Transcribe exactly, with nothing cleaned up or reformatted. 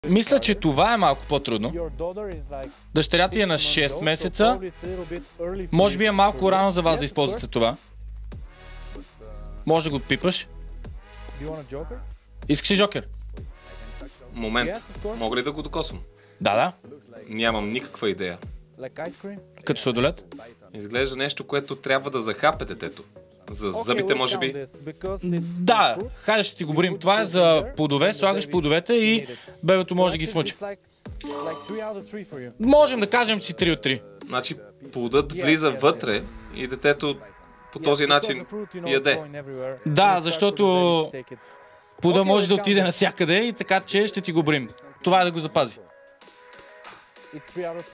Мисля, че това е малко по-трудно. Дъщеря ти е на шест месеца. Може би е малко рано за вас да използвате това. Може да го пипаш. Искаш ли жокер? Момент. Мога ли да го докосвам? Да, да. Нямам никаква идея. Като сладолет. Изглежда нещо, което трябва да захапе детето. За зъбите, може би. Да, хайде ще ти го борим. Това е за плодове, слагаш плодовете и бебето може да ги смъчи. Можем да кажем, че си три от три. Значи плодът влиза вътре и детето по този начин яде. Да, защото плода може да отиде навсякъде и така че ще ти го борим. Това е да го запази.